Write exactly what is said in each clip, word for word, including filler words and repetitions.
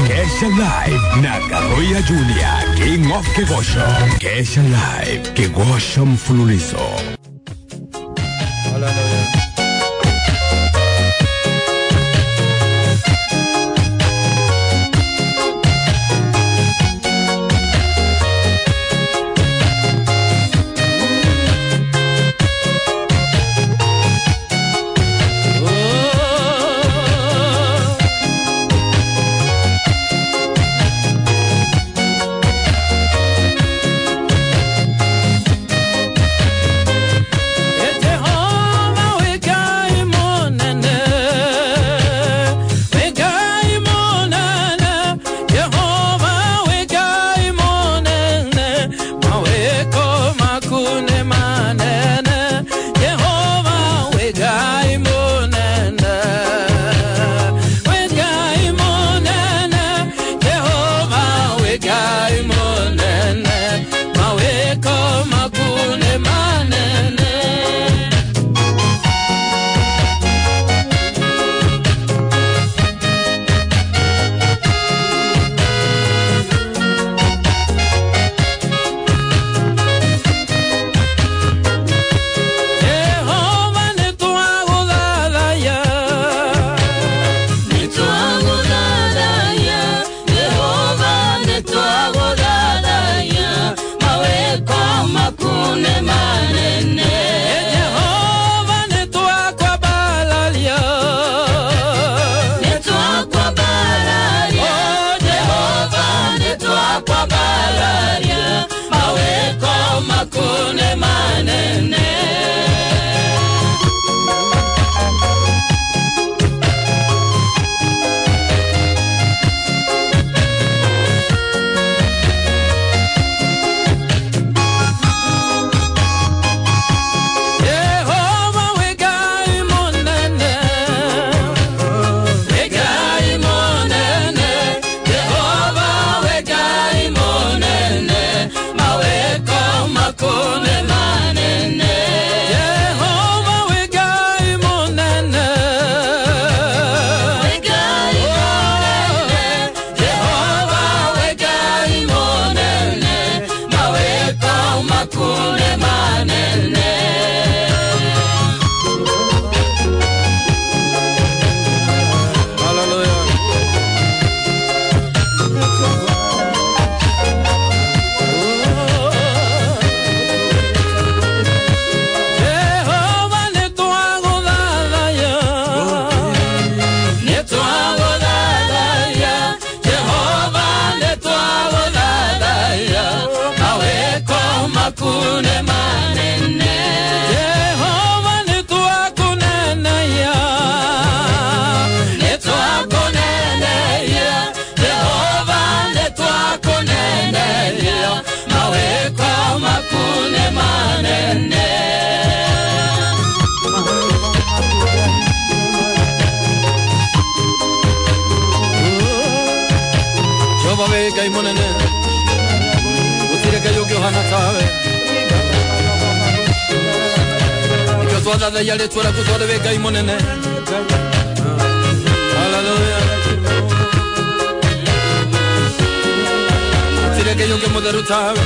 Kesha Live na Karoya Junior, King of Kegosho. Kesha Live, Kegosho mfululizo. Yale tura kutoa weka imonene. Hallelujah. Tire que yo que moderu tawe.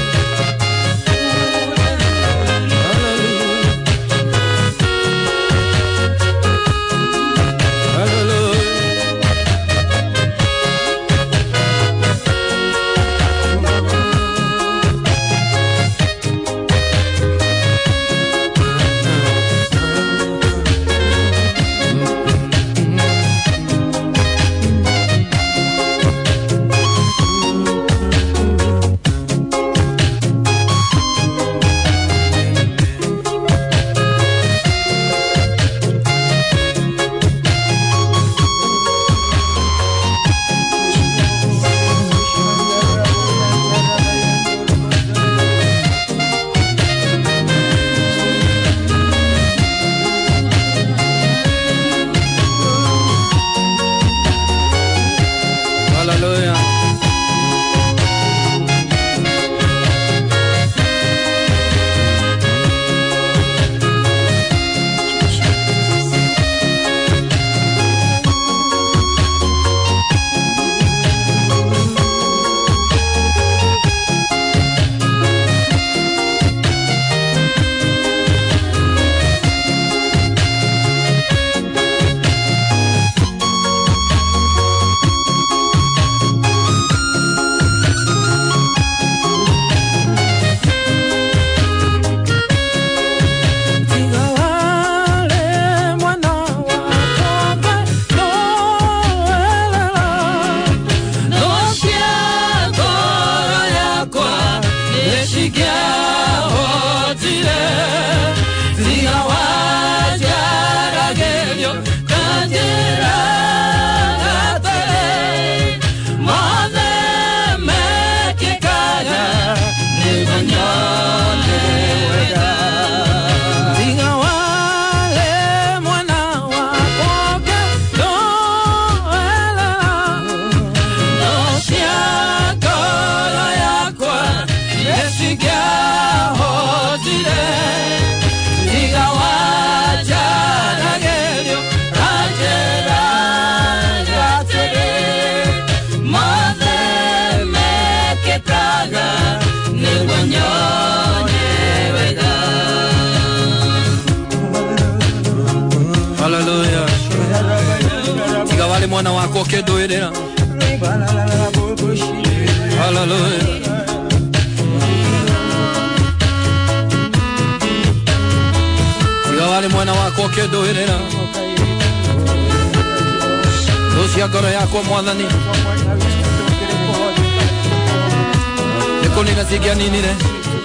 mwana wako kedoerera. Hallelujah. Tiga wale mwana wako kedoerera. Dosia goro yako mwadhani. Nikoni nasikia nini ne?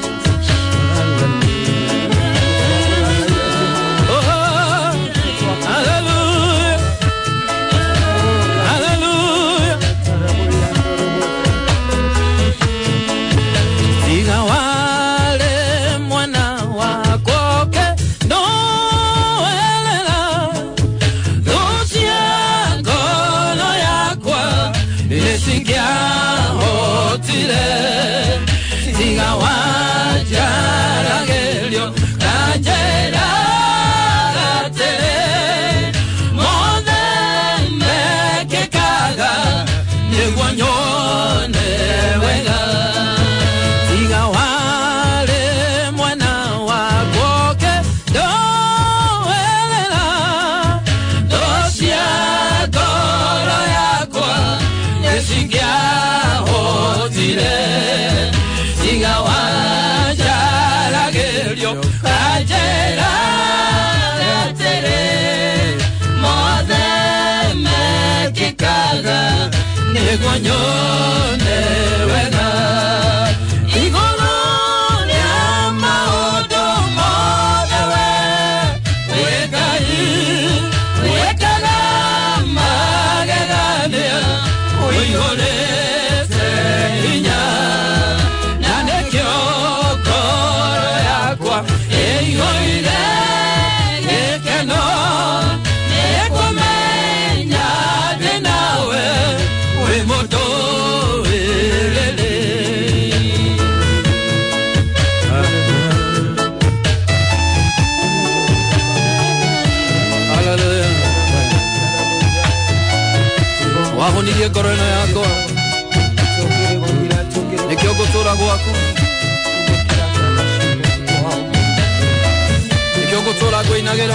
Guanyone wena igolonia maodo modewe wekai wekala magagania oigole seinya nane kyoko yakwa eigoire ekeno nekomenya denawe moto elele. Hallelujah. Wahonirie korona yako nikiogotora gwako nikiogotora gwinagera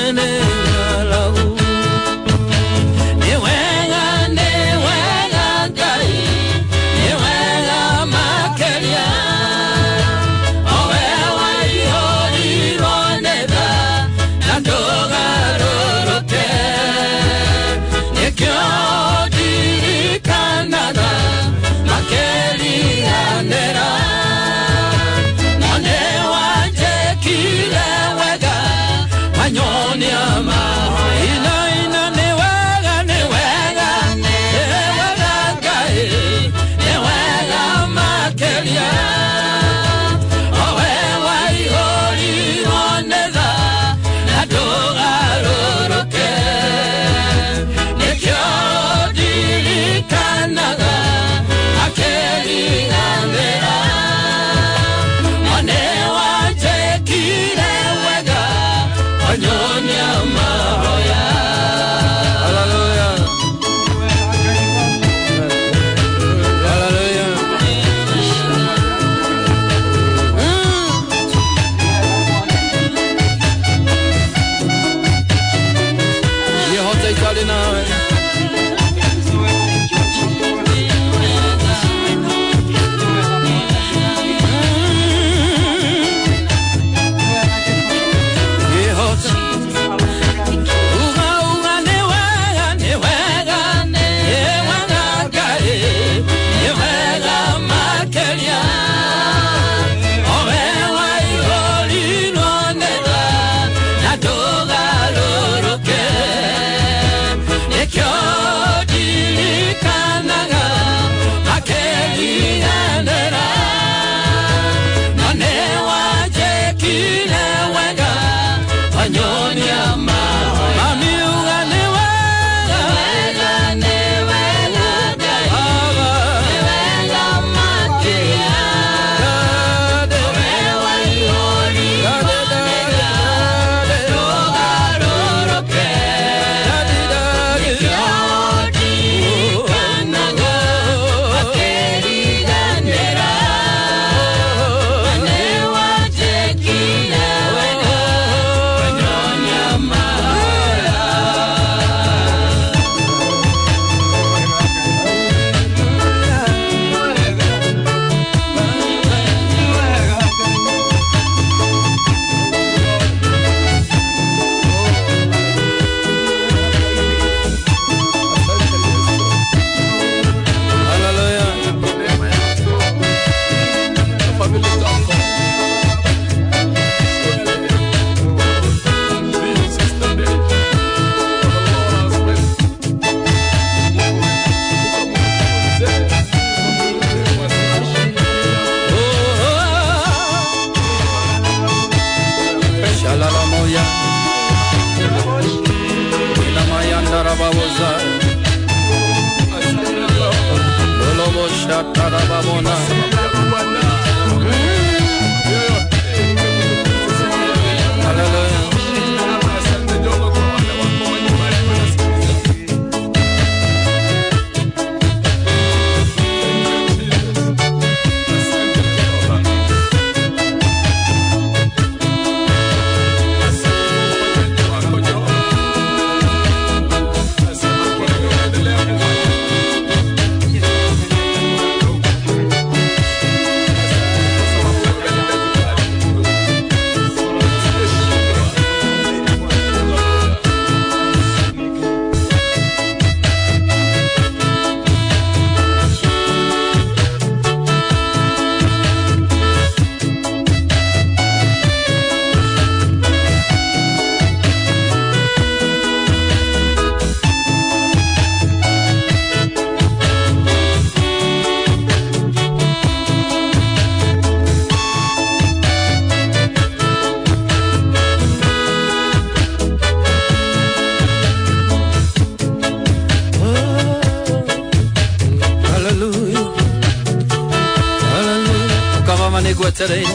today.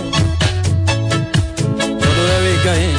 Todo we gain.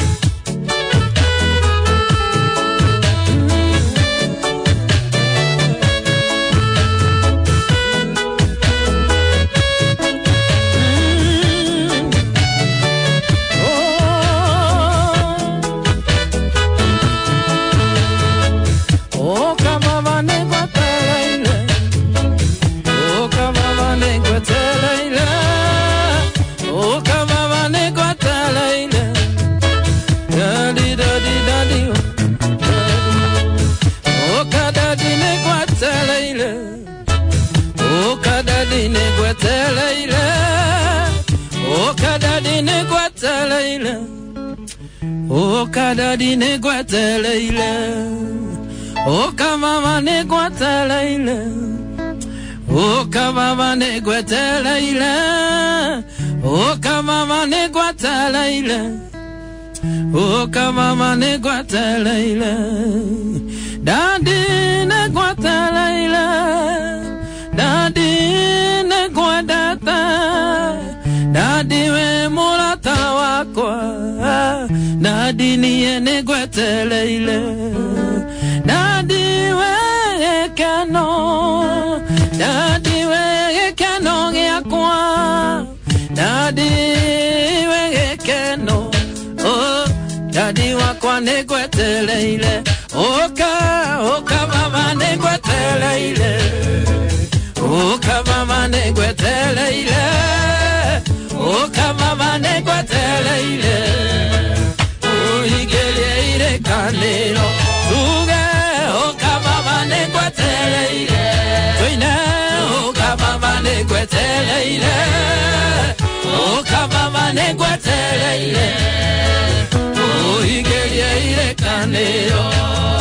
leile Oka dadi ne gwete leile Oka mama ne gwete leile Oka mama ne gwete leile Oka mama ne gwete leile Oka mama ne gwete leile Dadi ne gwete leile Dadi ne gwete Dadi we mulata wakwa Dadi niye ne gwete leile Dadi we kano Dadi we kano yakwa Dadi we kano Oh Dadi wakwa ne gwete leile Oka Oka mama ne gwete leile Oka mama ne gwete leile Oka mama ne gwete leile O igele ire kanero Tuge Oka mama ne gwete leile Tuine Oka mama ne gwete leile Oka mama ne gwete leile O igele ire kanero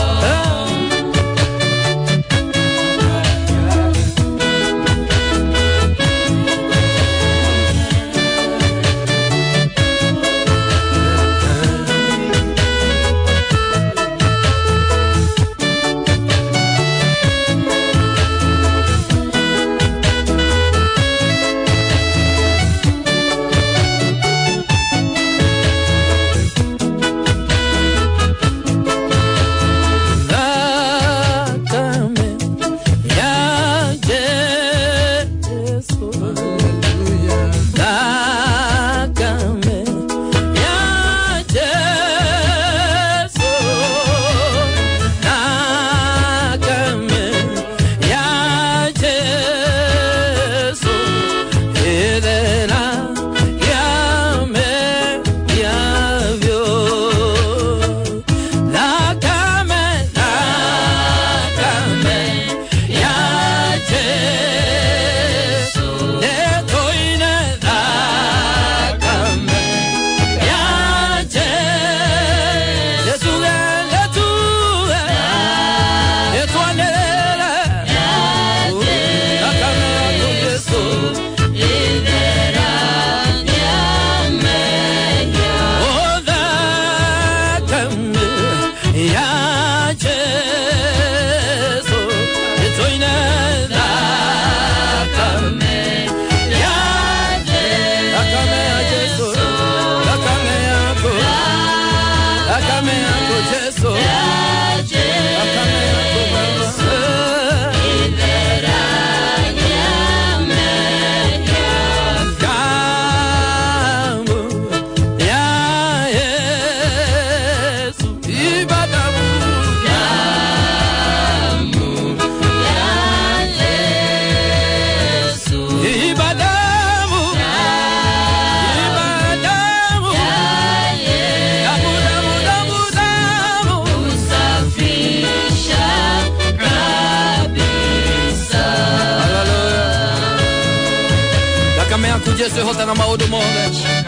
Jesu hota na maudu mode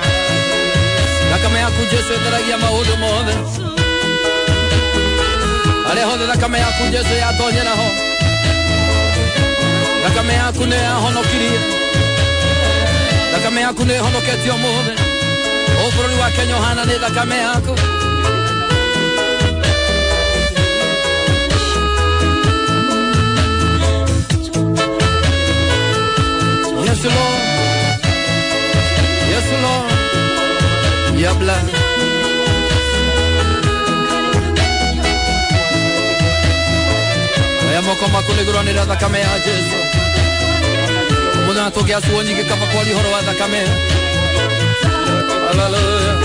Nakame yaku Jesu etaragia maudu mode Ale hode nakame yaku Jesu ya tonye na ho Nakame yaku ne hono kiri Nakame yaku ne hono ketio mode Ofroni wa Kenya hana ne nakame yaku Yes Lord Yes, Lord. Your blood. Ayamo kama kuligurani rada kame ya Jesu. Muna tokea suonji ke kapa kwali horo rada kame. Hallelujah.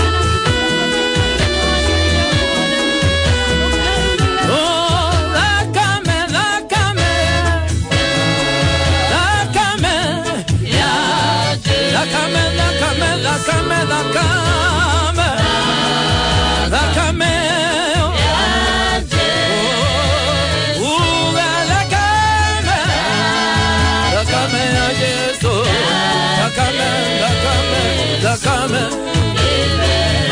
Come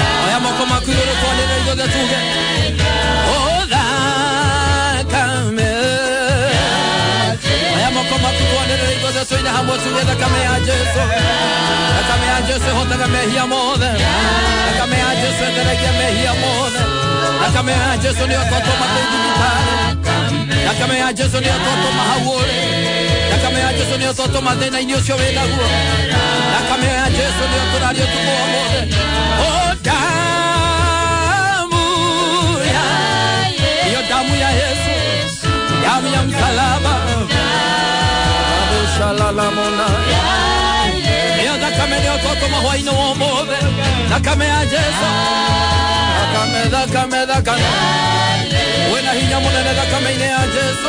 tuge thakame ya Jesu. Thakame ya Jesu hotaga mehia mothe. Thakame ya Jesu etheragia mehia mothe. Thakame ya Jesu nĩ ũtũtũma thibitari. Thakame ya Jesu nĩ ũtũtũma hau ũrĩ. Thakame ya Jesu nĩ ũtũtũma thĩna-inĩ ũcio wĩ naguo. Thakame ya Jesu nĩ ũtũraria ũtukũ wa ũmũthĩ. Oh, damu ya hiyo damu ya Yesu, damu ya msalaba. Shalala mona. Hiyo thakame nĩ ũtũtũma hwaĩ-inĩ wa ũmũthĩ. Thakame ya Jesu. Thakame, thakame, thakame. Wĩna hinya mũnene thakame-inĩ ya Jesu.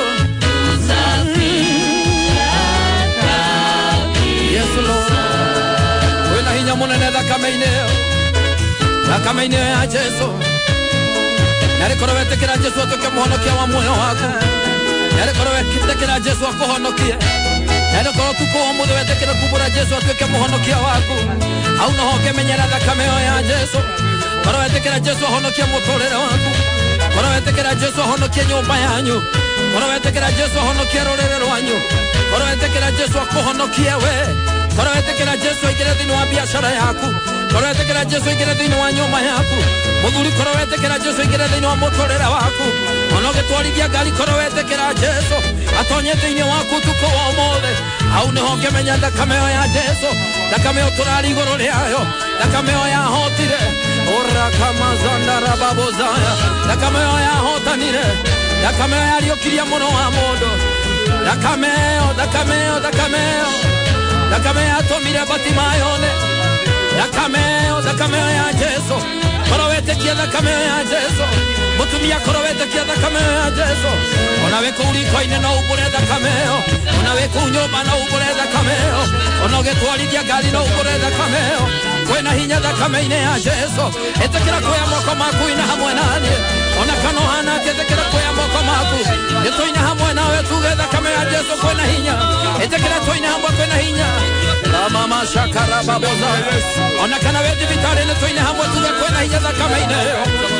Yes, Lord. Wĩna hinya mũnene thakame-inĩ ĩyo. Thakame-inĩ ya Jesu. Narĩkorwo wetĩkĩra Jesu atuĩke mũhonokia wa muoyo waku. Narĩkorwo wetĩkĩra Jesu akũhonokie. Narĩkorwo tuko ũmũthĩ wetĩkĩra kumbũra Jesu atuĩke mũhonokia waku. Hau noho ũkĩmenyera thakame ĩyo ya Jesu. Korwo wetĩkĩra Jesu ahonokie mũtũrĩre waku. Korwo wetĩkĩra Jesu ahonokie nyũmba yanyu. Korwo wetĩkĩra Jesu ahonokie rũrĩrĩ rwanyu. Korwo wetĩkĩra Jesu akũhonokie we. Korwo wetĩkĩra Jesu aingĩre thĩinĩ wa biacara yaku. Korwo wetĩkĩra Jesu aingĩre thĩinĩ wa nyũmba yaku. Mũthuri korwo wetĩkĩra Jesu aingĩre thĩinĩ wa mũtũrĩre waku. Ona ũgĩtwarithia ngari korwo wetĩkĩra Jesu atonye thĩinĩ waku ũtukũ wa ũmũthĩ. Hau nĩho ũngĩmenya thakame ĩyo ya Jesu. Thakame ĩyo tũrari igũrũ rĩayo. Thakame ĩyo yahotire. Ora kama zandara babozaya. Thakame ĩyo yahotanire. Thakame ĩyo yariũkirie mũno wa mũndũ. Thakame ĩyo, thakame ĩyo, thakame ĩyo. Thakame yatũmire Batimayo one. Thakame ĩyo, thakame ĩyo ya Jesu. Korwo wetĩkia thakame ĩyo ya Jesu. Mũtumia korwo wetĩkia thakame ĩyo ya Jesu. Ona wĩ kũu riko-inĩ no umbũre thakame ĩyo. Ona wĩ kũu nyũmba no umbũre thakame ĩyo. Ona ũgĩtwarithia ngari no umbũre thakame ĩyo. Kwĩna hinya thakame-inĩ ya Jesu. Ĩtĩkĩra kuoya moko maku ina hamwe naniĩ. Ona kana ũhana atĩa ĩtĩkĩra kuoya moko maku. Nĩtũine hamwe nawe tuge thakame ya Jesu kwĩna hinya. Ĩtĩkĩra tũine hamwe kwĩna hinya. Mama shakara baboza. Ona kana wĩ thibitarĩ-inĩ tũine hamwe tuge kwĩna hinya thakame-inĩ ĩyo.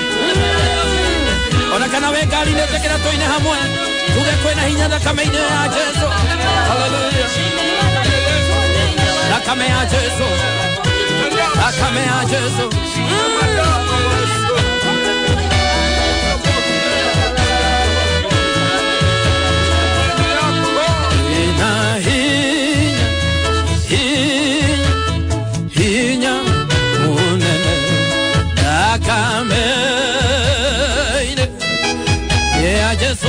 Ona kana wĩ ngari-inĩ ĩtĩkĩra tũine hamwe tuge kwĩna hinya thakame-inĩ ya Jesu. Hallelujah. Thakame ya Jesu. Thakame ya Jesu. Ina hinya, hinya, hinya munene. Thakame ya Jesu.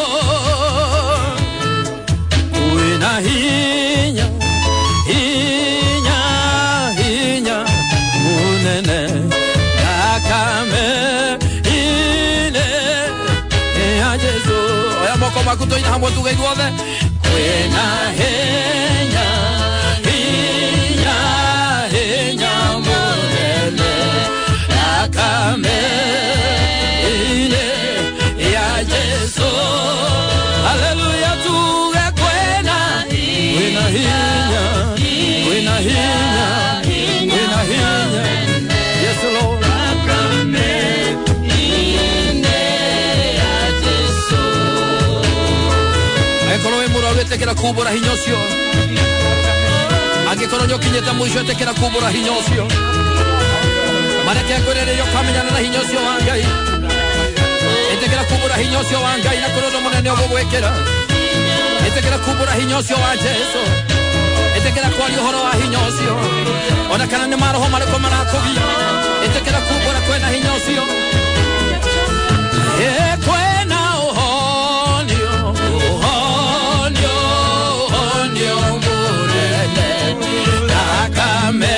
Ina hinya, hinya, hinya munene. Thakame ine ya Jesu. Oya moko maku tũine hamwe tuge ithuothe. Kwĩna hinya, hinya, hinya munene. Thakame ine ya Jesu. Hallelujah tuge kwĩna kwĩna hinya, kwĩna hinya, kwĩna hinya. Yes Lord. Thakame ine ya Jesu. Angĩkorwo wĩ mũrwaru ĩtĩkĩra kumbũra hinya ũcio. Angĩkorwo nĩũkinyĩte mũico ĩtĩkĩra kumbũra hinya ũcio. Mareke ngwĩrĩrĩrie ũkamenyana na hinya ũcio wa Ngai. Ĩtĩkĩra kumbũra hinya ũcio wa Ngai na kũrĩ ũndũ mũnene ũgũgwĩkĩra. Ĩtĩkĩra kumbũra hinya ũcio wa Jesu. Ĩtĩkĩra kwaria ũhoro wa hinya ũcio. Ona kana nĩ maroho marĩkũ marakũgia. Ĩtĩkĩra kumbũra kwĩna hinya ũcio. Kwĩna ũhonio, ũhonio, ũhonio mũnene. Thakame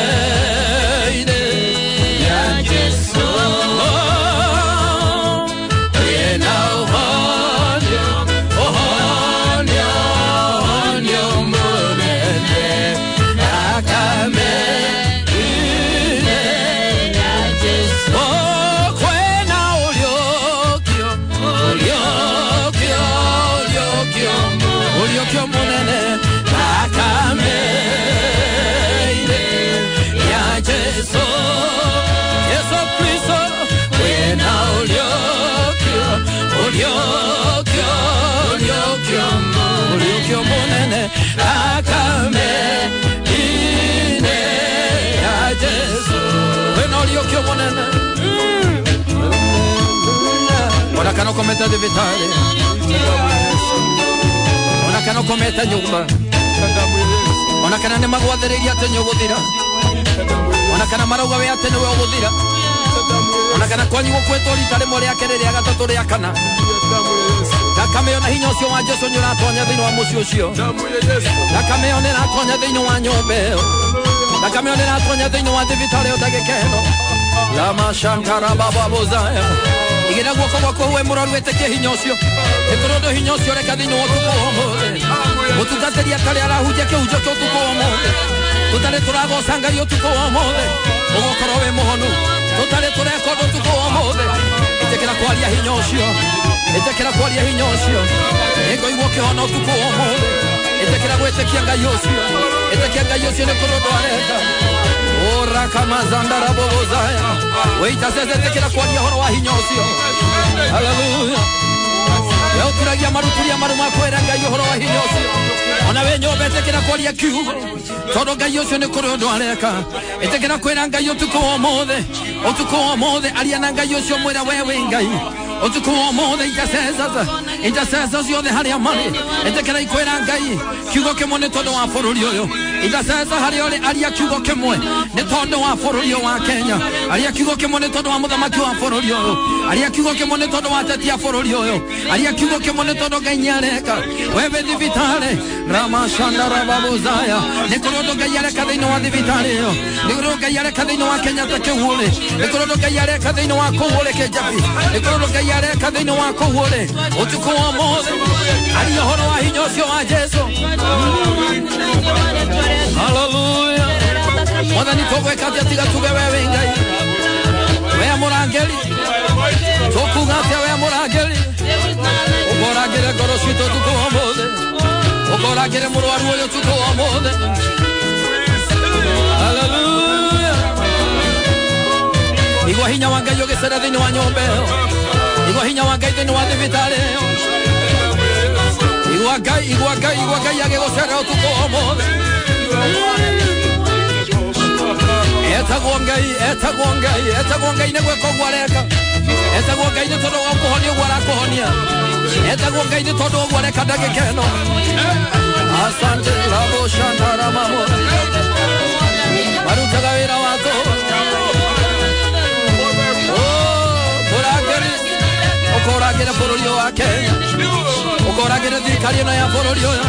ya Jesu. Kwĩna ũhonio, ũhonio, ũhonio mũnene. Thakame ya Jesu. Kwĩna ũriũkio, ũriũkio, ũriũkio, ũriũkio mũnene. Thakame ya Jesu. Yesu Kristo. Kwĩna ũriũkio, ũriũkio, ũriũkio, ũriũkio mũnene. thakame ine ya Jesu wena uliokio monene onakana kometa thibitari onakana kometa nyumba onakana nĩ magwathĩrĩria atĩ nĩũgũthira onakana marauga we atĩ nĩwe ũgũthira onakana kwanyu gũkwĩtwo rita rĩmwe rĩa kerĩ rĩa gatatũ rĩa kana thakame ona hinya ũcio wa Jesũ nĩ ũratonya thĩinĩ wa mũciĩ ũcio thakame ĩyo nĩ ĩratonya thĩinĩ wa nyũmba ĩyo thakame ĩyo nĩ ĩratonya thĩinĩ wa thibitarĩ ĩyo ndagĩka ĩno lama shantara baba bozaya igera guoko gwako we mũrwaru wĩtĩkie hinya ũcio ĩkũrũndũ hinya ũcio reka thĩinĩ wa ũtukũ wa ũmũthĩ mũtungatĩri atarĩ arahunjia kĩhunjio kĩa ũtukũ wa ũmũthĩ tũtarĩ tũragoca Ngai ũtukũ wa ũmũthĩ ũgũkorwo wĩ mũhonu tũtarĩ tũreka ũndũ ũtukũ wa ũmũthĩ ĩtĩkĩra kwaria hinya ũcio ĩtĩkĩra kwaria hinya ũcio nĩngũigua ũkĩhona ũtukũ wa ũmũthĩ ĩtĩkĩra gwĩtĩkia Ngai ũcio ĩtĩkia Ngai ũcio nĩ kũrũndũ areka ora kama zandara bozaya weita sasa ĩtĩkĩra kwaria horo wa hinya ũcio haleluya leo turagia maruturia maru makwera Ngai horo wa hinya ũcio ona we nyomba ĩtĩkĩra kwaria kiugo tondũ Ngai ũcio nĩ kũrũndũ areka ĩtĩkĩra kwĩra Ngai ũtukũ wa ũmũthĩ ũtukũ wa ũmũthĩ aria na Ngai ũcio mwĩra we wĩ Ngai ũtukũ wa ũmũthĩ intercessors intercessors yothe harĩa marĩ ĩtĩkĩra ikwĩra Ngai kiugo kĩmwe nĩ tondũ wa bũrũri ũyũ intercessor harĩa ũrĩ aria kiugo kĩmwe nĩ tondũ wa bũrũri ũyũ wa Kenya aria kiugo kĩmwe nĩ tondũ wa mũthamaki wa bũrũri ũyũ aria kiugo kĩmwe nĩ tondũ wa ateti a bũrũri ũyũ aria kiugo kĩmwe nĩ tondũ Ngai nĩareka wewe thibitarĩ ramashanda rababozaya nĩ kũrũndũ Ngai areka thĩinĩ wa thibitarĩ ĩyo nĩ kũrũndũ Ngai areka thĩinĩ wa Kenya ta kĩhũrĩ nĩ kũrũndũ Ngai areka thĩinĩ wa kũhũrĩ kĩjabi nĩ kũrũndũ Ngai areka thĩinĩ wa kũhũrĩ ũtukũ wa ũmũthĩ aria ũhoro wa hinya ũcio wa Jesũ haleluya mwathani tũgwĩka atĩa tiga tuge wewe Ngai we mũrangĩri tũkuga atĩa we mũrangĩri ũkoragĩre ngoro citũ ũtukũ wa ũmũthĩ ũkoragĩre mũrwaru ũyũ ũtukũ wa ũmũthĩ haleluya igua hinya wa Ngai ũgĩcera thĩinĩ wa nyũmba ĩyo igua hinya wa Ngai thĩinĩ wa thibitarĩ ĩyo igua Ngai igua Ngai igua Ngai agĩgũcera ũtukũ wa ũmũthĩ etagwo Ngai etagwo Ngai etagwo Ngai nĩ gwĩka ũguo areka etagwo Ngai nĩ tondũ wa kũhonia ũguo arakũhonia etagwo Ngai nĩ tondũ ũguo areka ndagĩka ĩno asante labo shantara mamo marutaga wĩra wa tũhũ ũkoragĩre ũkoragĩre bũrũri ũyũ wa Kenya ũkoragĩre thirikari ĩno ya bũrũri ũyũ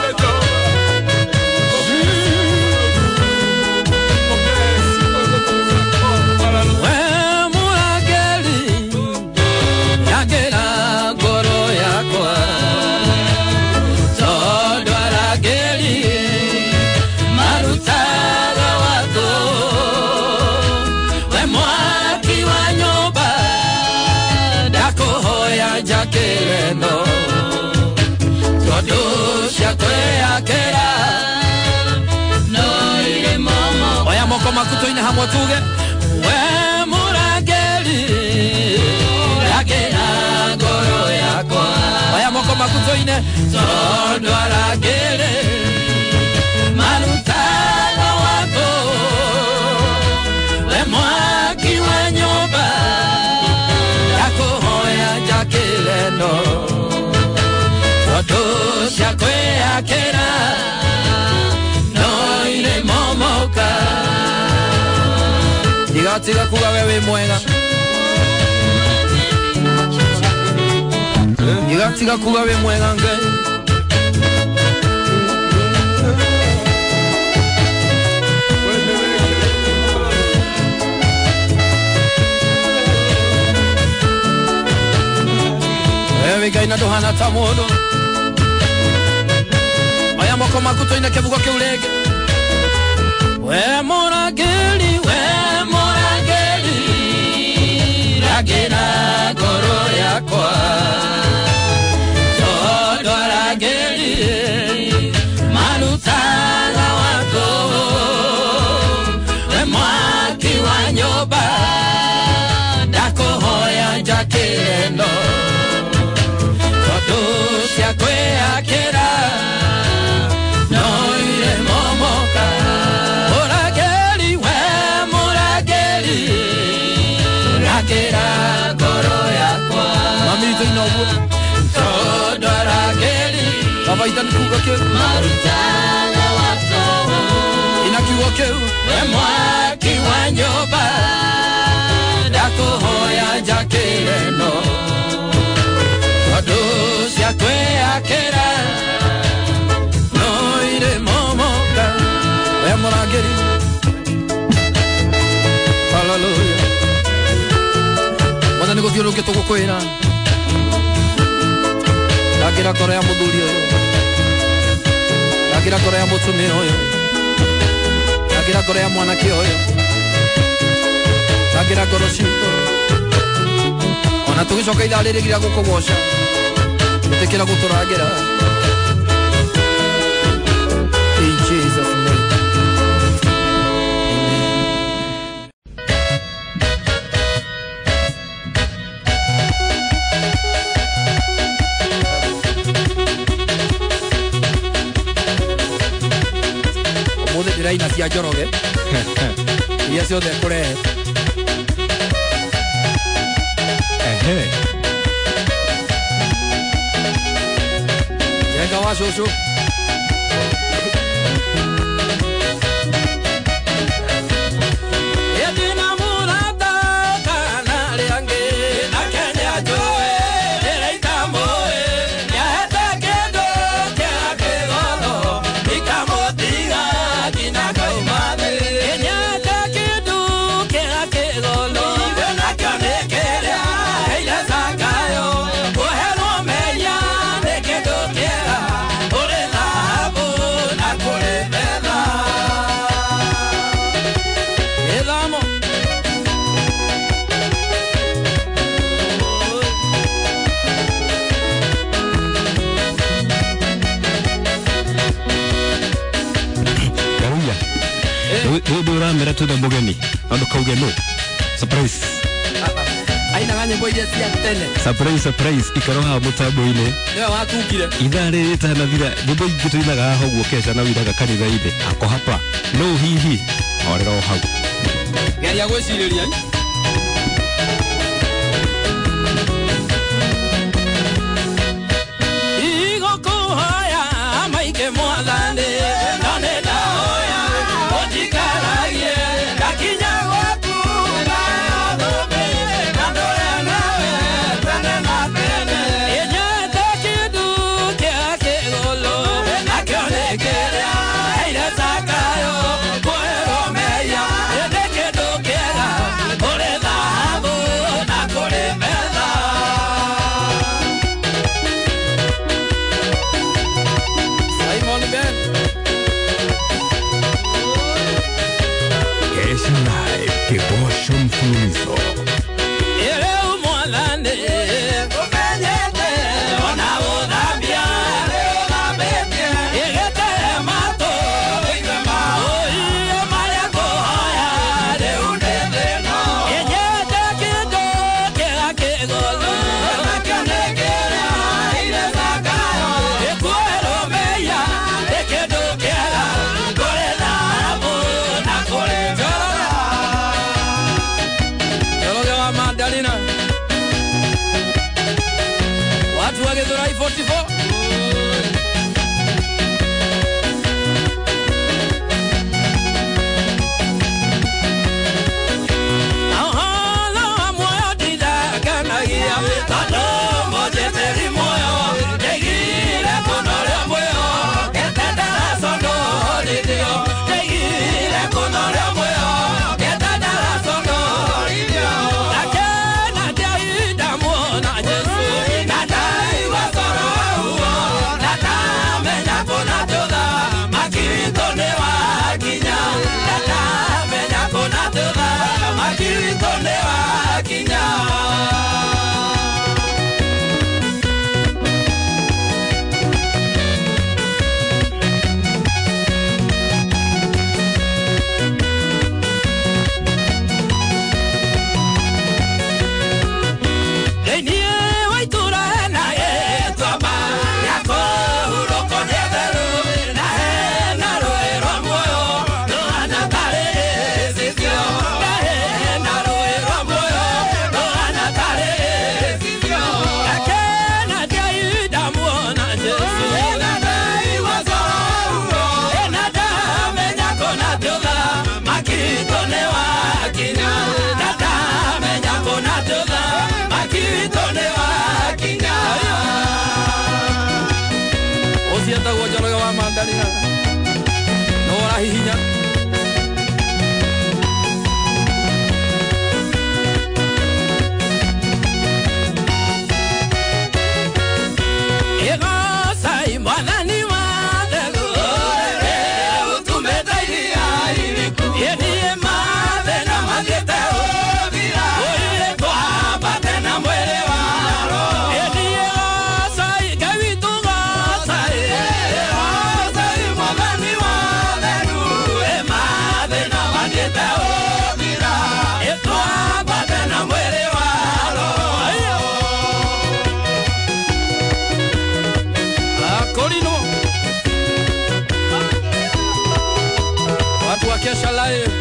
Jakeleno Todusha kwe akera No ile mama Oya moko makuto ine hamwa tuge We murageli Ragena goro yako Oya moko makuto ine Todo aragele Marutana wako We mwaki wa nyoba Yako hoya jakeleno Todusha kwe akera No ile momoka Tiga tiga kuga wewe mwega Tiga tiga kuga wewe mwega nge Wewe gaina dohana tamodo Aya moko makuto ina kevugo keulege We morageli we morageli Ragena goro yakwa Todo rageli Manutana wako We mwaki wanyoba Dako hoya jakeleno Todusha kwe akera naguo tondora geli baba itani kuga ke marutana wato inakiwa ke emwa kiwanyoba dako hoya jakeno ados ya kwe akera no ire momoka emwa geli hallelujah wana nego diolo ke toko kwena akira korea muthuri oyo akira korea mutumia oyo akira korea mwanake oyo akira goro cito ona tugicoka ithari rigira gukugosha tekera guturagira in Jesus name. Ina cia njoroge iria ciothe kurehe ehe yenga wa cucu mera tu da bogeni ando kauge no surprise aina nganye boy ya tene surprise surprise ikaroha mutabo ile leo watukire idare leta na vira bobo gitu ina ga hawo kesha na wira ga kanitha ide ako hapa no hihi orero hawo gari ya gwecireria igo kuhoya maike mwathane nane daoya otikara hinya Kesha live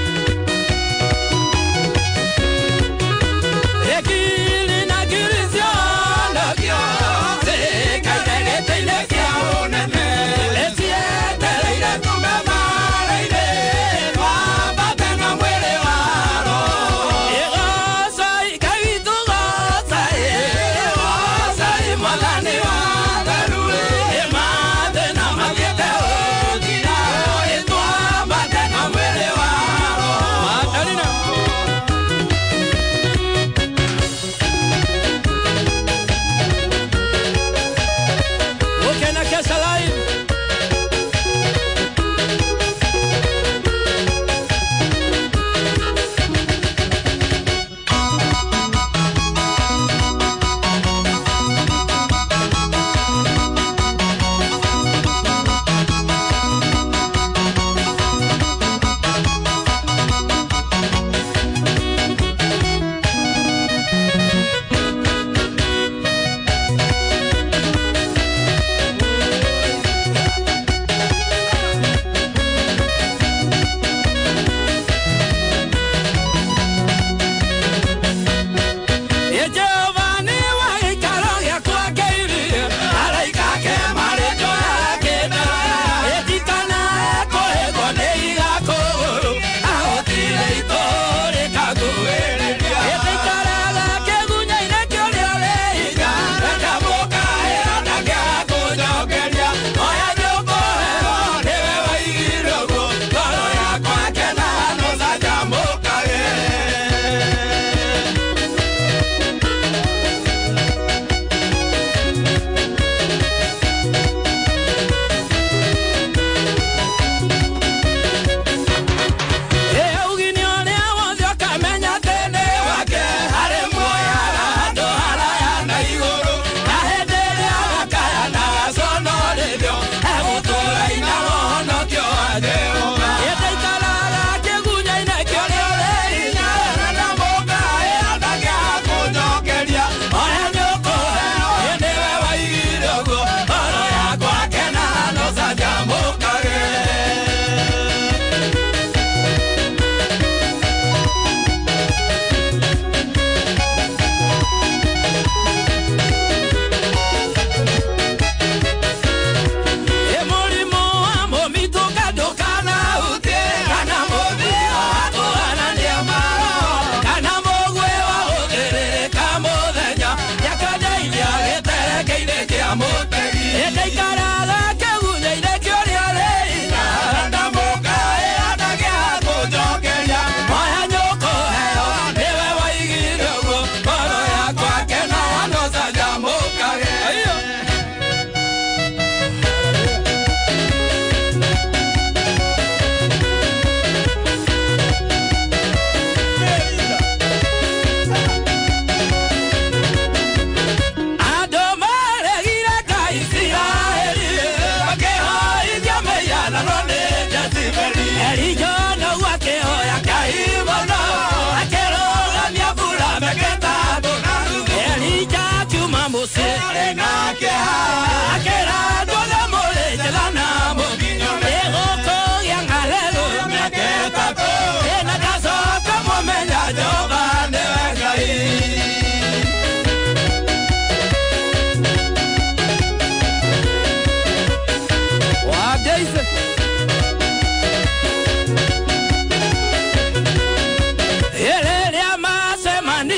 Ekili na giriziona Zeka tegete ilekia uneme Letiete leile tumemara ile Wabate na mwele waro Egosa ikawitu gosa Egosa imalani wadarue Emade na magete odira Etua bate na mwele waro Matarina Okay na Kesha live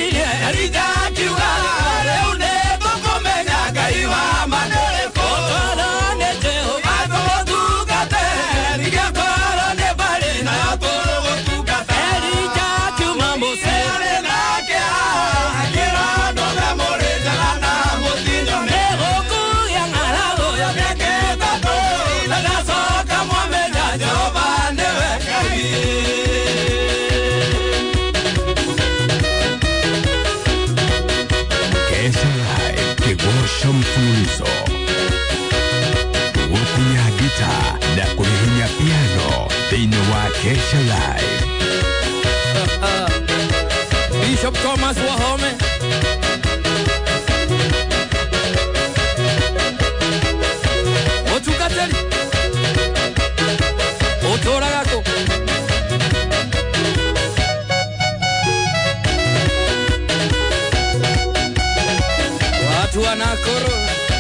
Erija kiuga, leo ne tukumenya Ngai wa manere koto mfululizo. Wakunya gita na kuhinya piano thĩinĩ wa Kesha Live. Bishop Thomas Wahome Otukateli Otoragako Watu wanakoro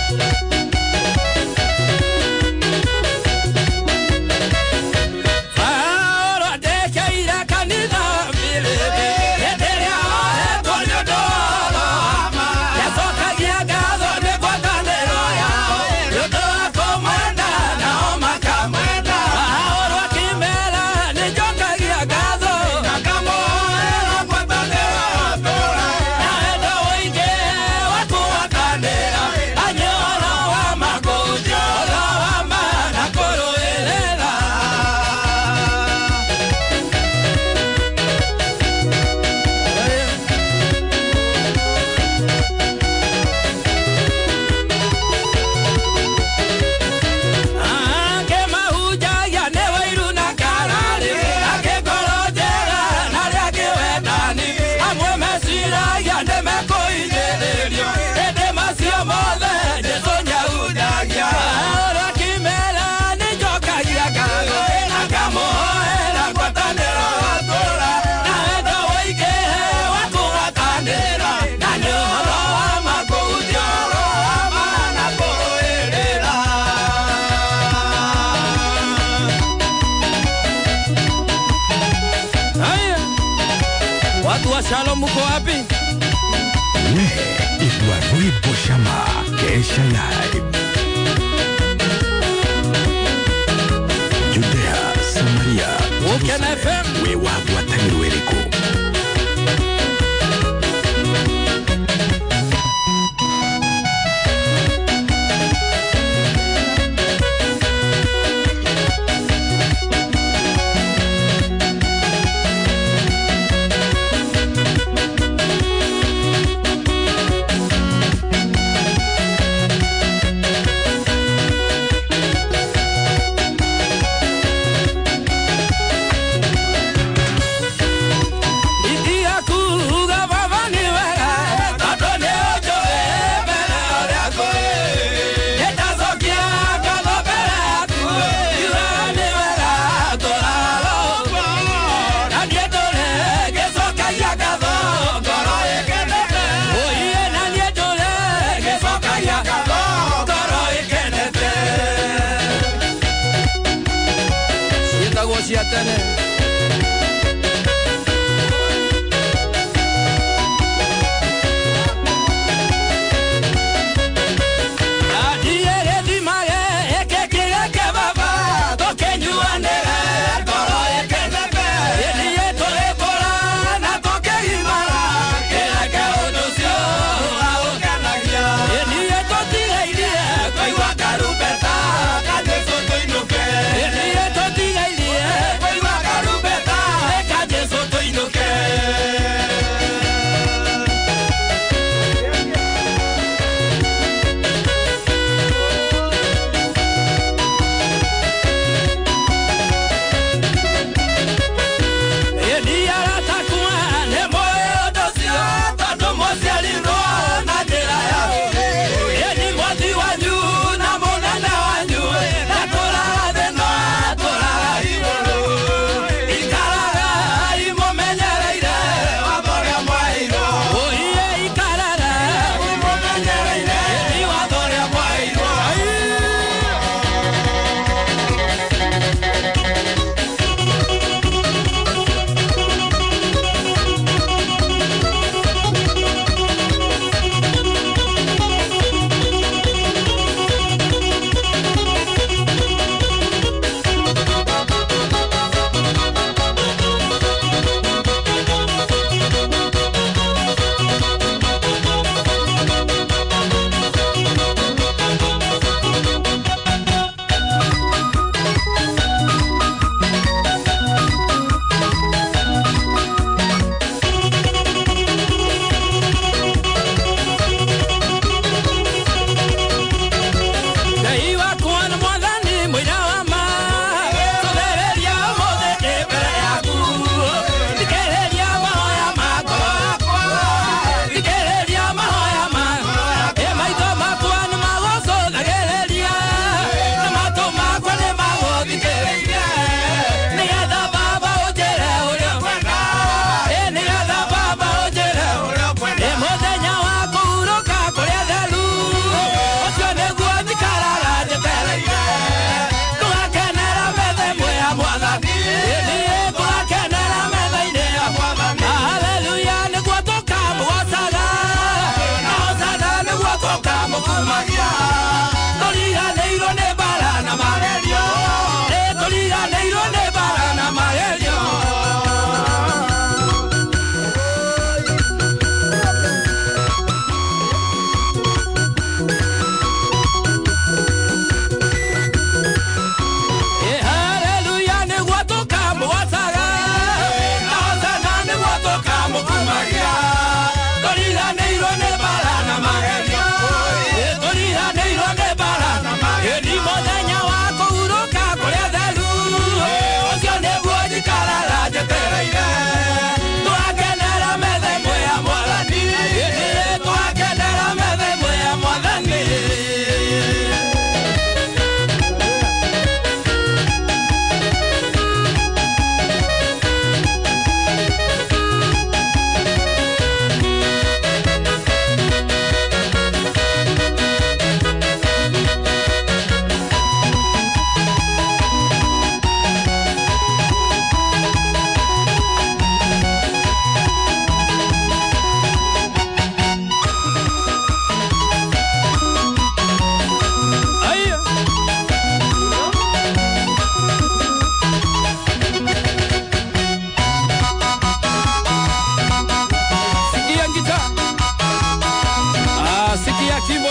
Shalom muko wapi? We, itwa Rwimbo Shama Kesha Live. Judea, Samaria, Woken F M. We wabu watangirwe liko.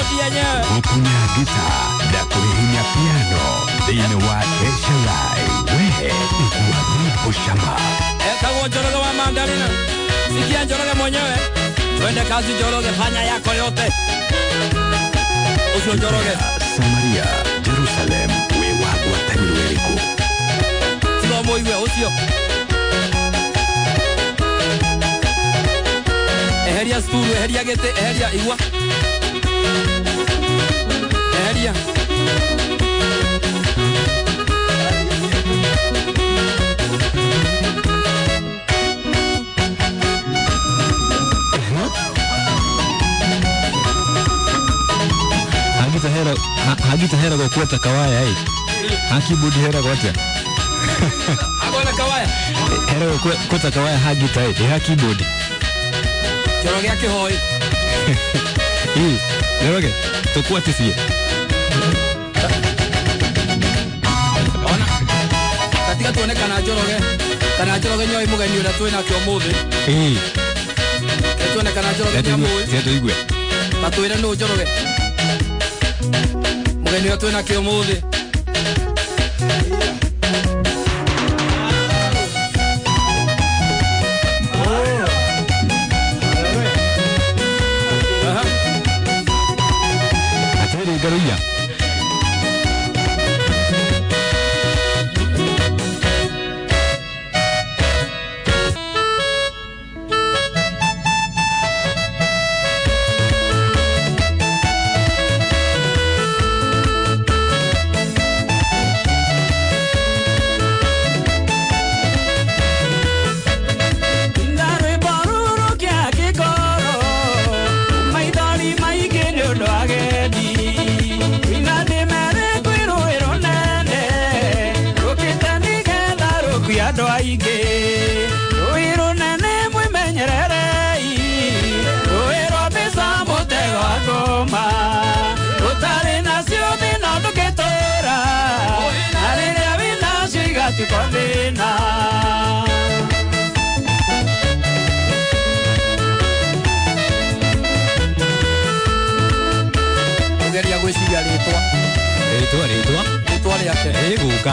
Kupunya gitar na kuhihinya piano Dino wa Kesha Live Wehe ikuwa shama Eka uo Njoroge wa Mandalina Sikia Njoroge mwenyewe Twende kazi Njoroge fanya yako yote Usio Njoroge Samaria, Jerusalem Wewa Guatamilu Eriku Silo moiwe usio Eheria sturu, eheria gete, eheria iwa Eheria Hagita hera, hagita hera kwa kuota kawaya hei Haki budi hera kwa tia Agona kawaya Hera kwa kuota kawaya hagita hei, haki budi Njoroge yake hoi Hii, Njoroge, tukua tisiye Ona Katika tuone kana Njoroge Kana Njoroge nyoi mugeni ula tuena kio muthi Hii Tuone kana Njoroge nya mui Zeto igwe Tatuire no Njoroge Mugeni ula tuena kio muthi Garuya Ugeria gwiciria ritwa Ritwa, ritwa Ritwa riake Iguka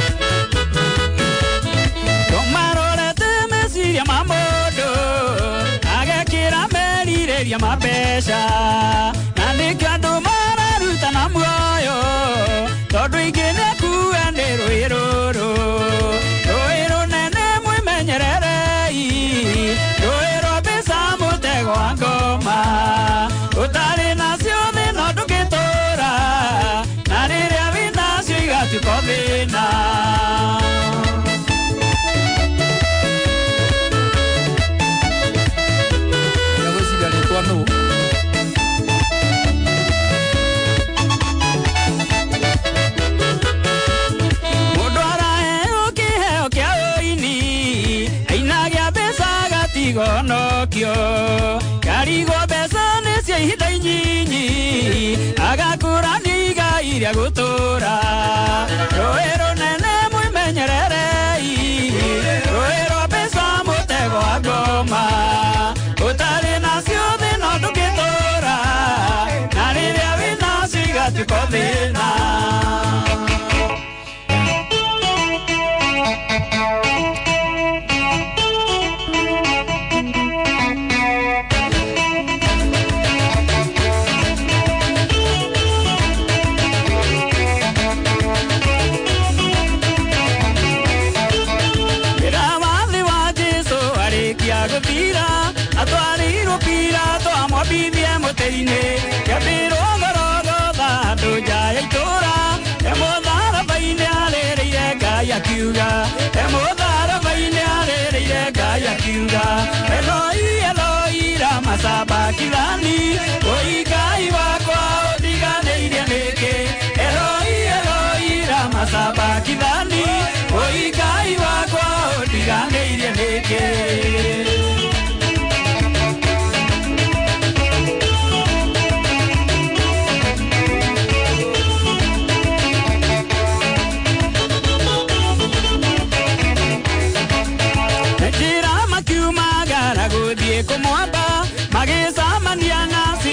Tomarorete meciria ma mundu agekira merireria mabesha na nikio andu mararuta na muoyo tondu ingi nekua ni rui ruru rui runene mwimenyererei rui rwa mbica mutego wa ngoma utari nacio thina ndugitura na riria winacio igatuika thina no Mudwara heo kiheo kia oini Ainagia besa gatigono kio Karigo besa nesia ihinda inyinyi Agakura niga iria gutura Roero nene mwimenyererei Roero besa mutego wa ngoma Utari nacio thina ndugitura Na riria winacio igatuika thina Wathi wa Jesu arikia guthira atwarirwo Pilato amwambithie mũtĩ-inĩ kĩambĩrwo Gologotha andũ nja ya itũũra emũtharaba-inĩ arĩrĩire Ngai akiuga emũtharaba-inĩ arĩrĩire Ngai akiuga Eloi Eloi lama sabakithani oi Ngai wakwa ũndiganĩirie nĩkĩ Eloi Eloi lama sabakithani oi Ngai wakwa ũndiganĩirie nĩkĩ kumwamba magicamania na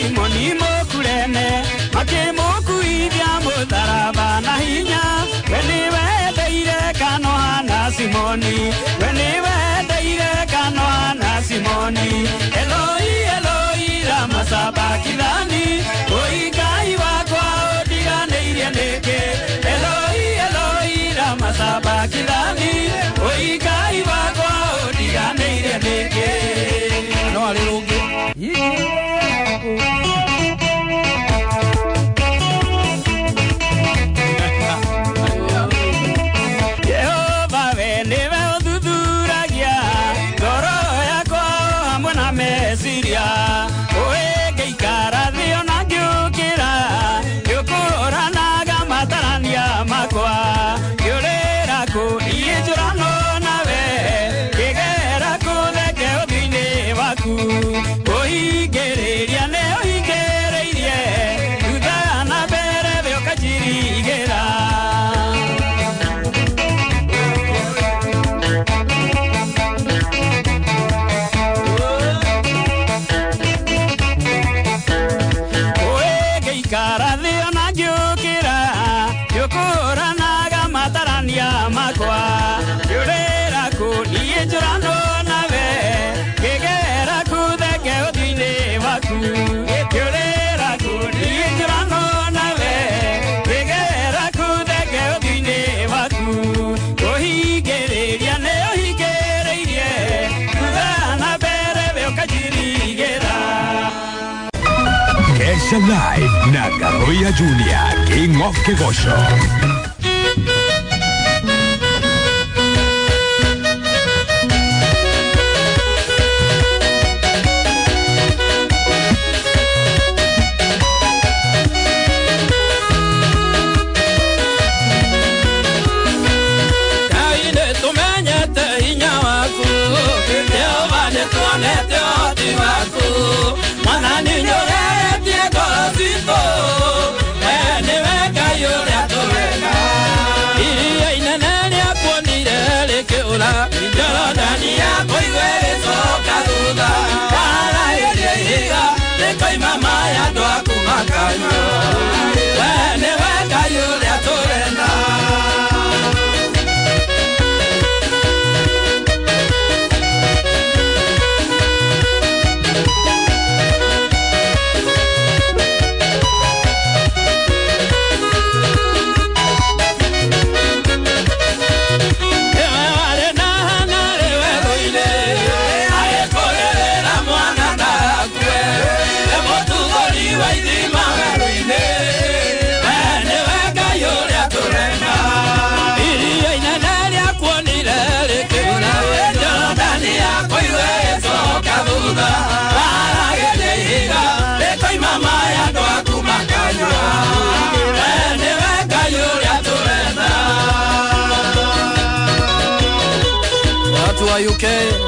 Kesha Live na Karoya Junior, King of Kegosho. U K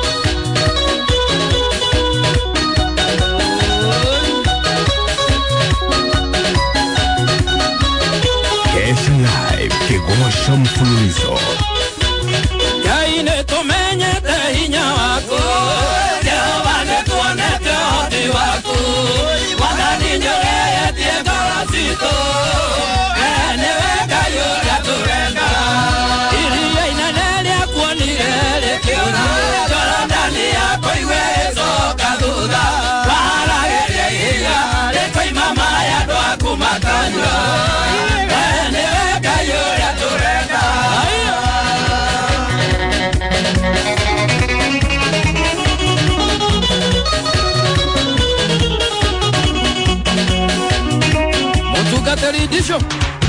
Kesha Live, Kegosho mfululizo. Kaine tumenyete hinya wako, Jehova netuonete hoti wako, Mwathani njogetie ngoro citũ, nĩwe Ngai ũrĩa tũrenda. Iria inene rĩakuonire rĩkĩũra, Jorodani yakwa igwe ĩcoka thutha, waragĩria ihiga rĩkoima maaĩ andũ aku makanyua, nĩwe Ngai ũrĩa tũrenda. Mutugatari Disho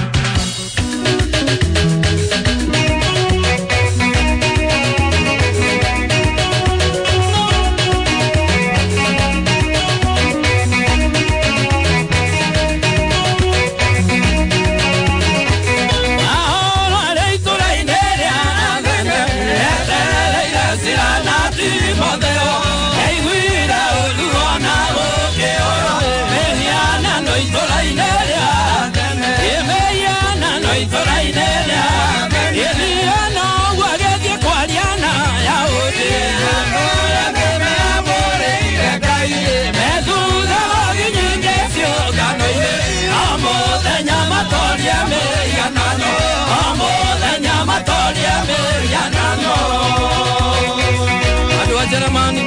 Germany.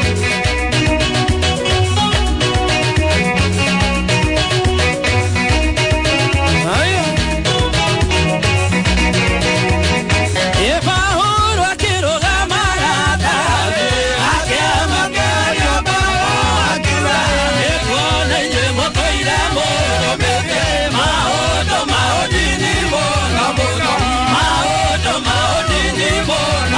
More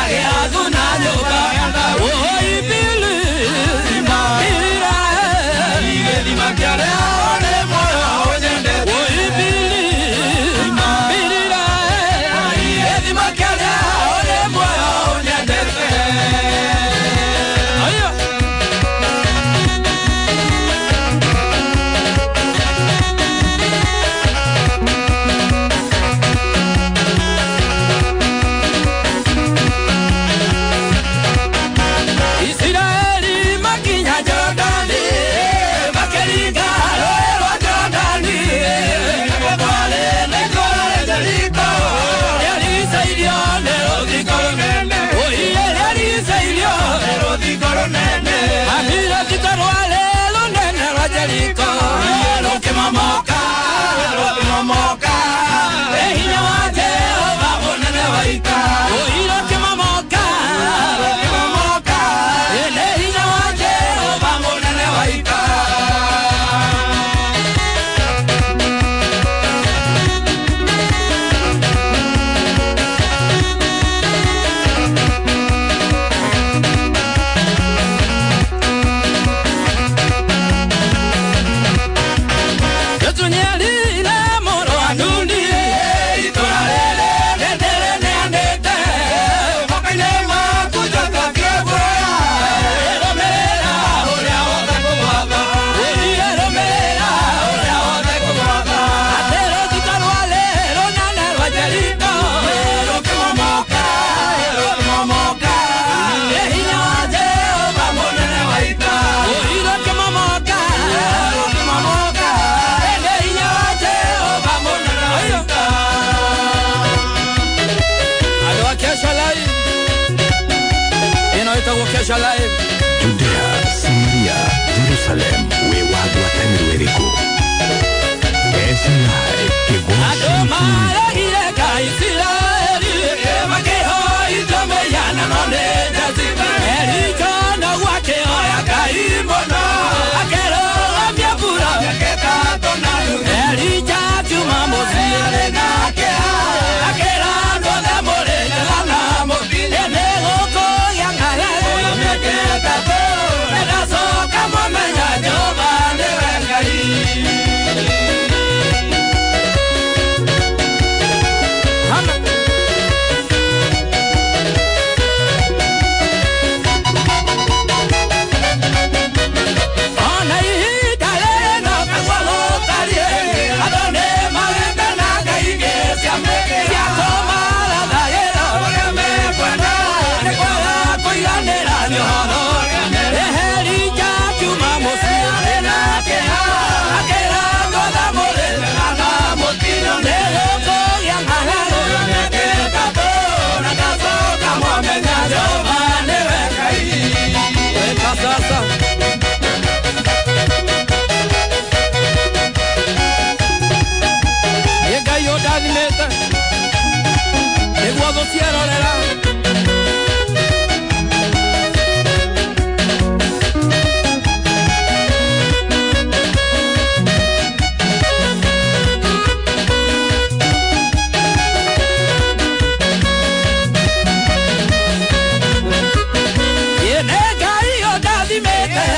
Judea, Samaria, Jerusalem, we wagwa tamiru eriko. Kesha live, que Tiene gallo, daddy, me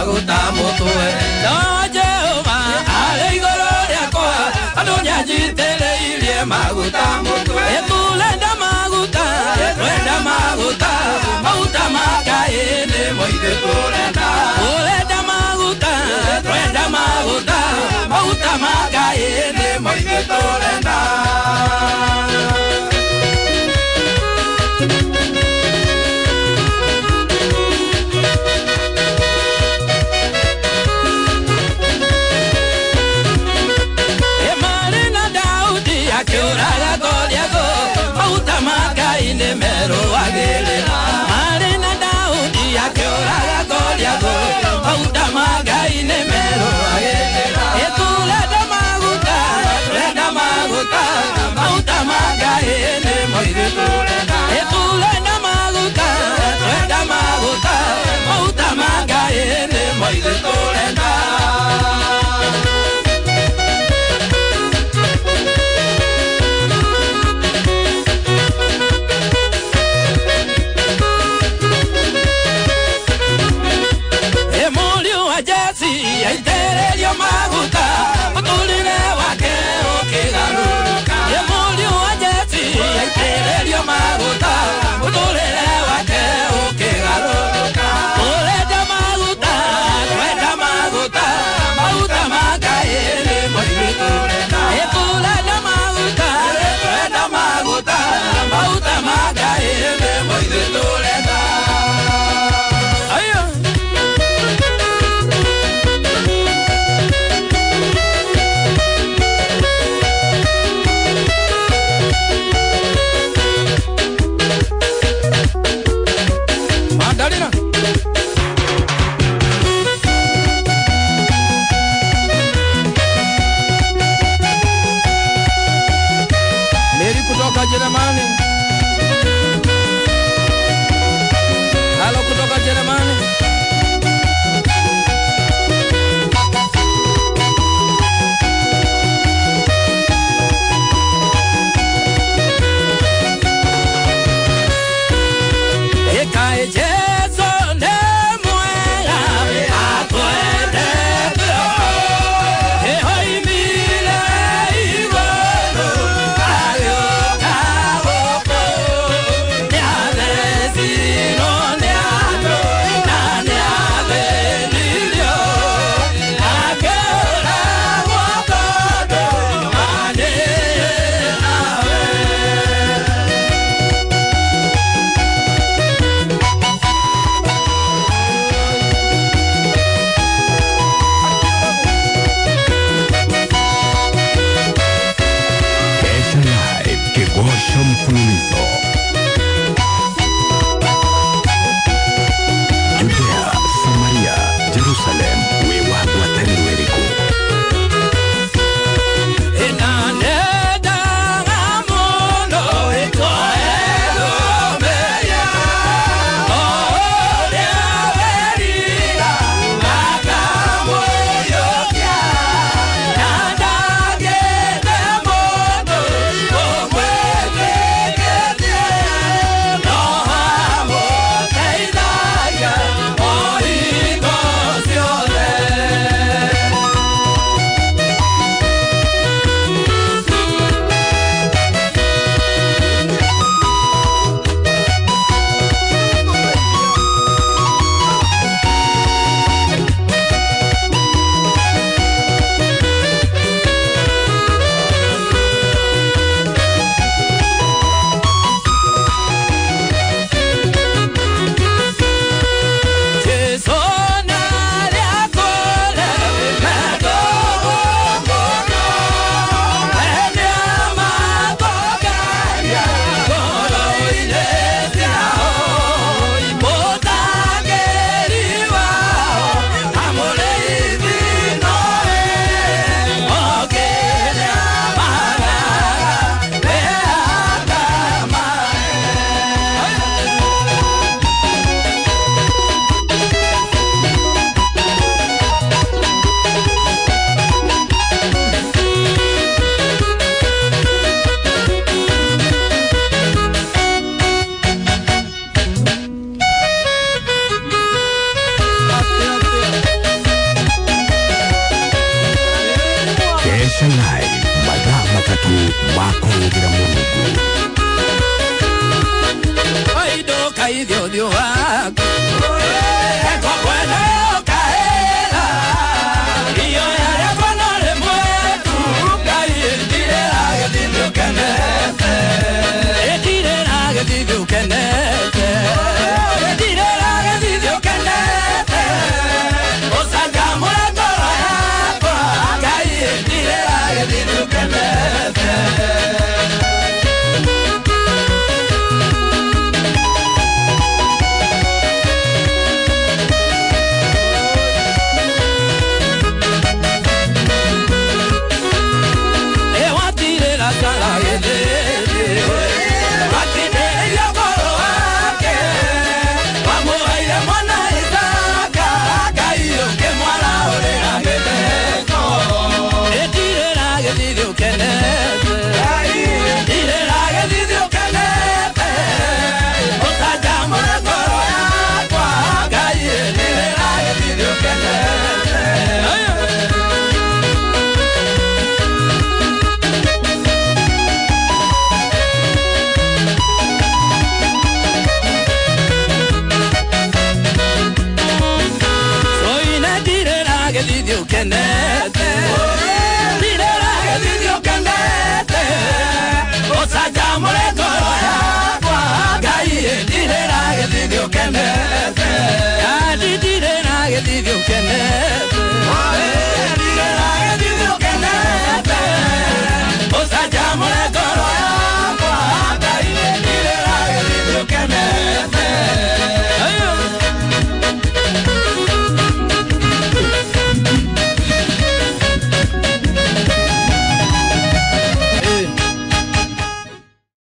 maguta mutwe no Jehova ale igoro riakwa andu nyanjitĩrĩirie maguta mutwe etulenda maguta etwenda maguta maguta makai nĩmo ithuĩ tũrenda ũrenda maguta etwenda maguta maguta makai nĩmo ithuĩ tũrenda Akiuraga Goliago, maguta makai nĩmero agĩrĩra. Marĩ na Daudi akiuraga Goliago, maguta makai nĩmero agĩrĩra. Etulenda maguta, etulenda maguta, maguta makai nĩmo ithuĩ tũrenda. Etulenda maguta, etulenda maguta, maguta makai nĩmo ithuĩ tũrenda. Yaitĩrĩrio maguta mũtũrĩre wake ũkĩgarũrũka ye mũriũ wa Jesi yaitĩrĩrio maguta mũtũrĩre wake ũkĩgarũrũka ũrenda maguta twenda maguta maguta makai nĩmo ithuĩ tũrenda etũrenda maguta twenda maguta maguta makai nĩmo ithuĩ tũrenda Kesha Live mathaa matatu makorogera Mungu. Oido kaithio dio wako eko kwenda kaela iyo yale panole mwetu kaidire agedithio kenete edire agedithio kenete edire agedithio kenete osanga mwana yako kaidire agedithio kenete. Can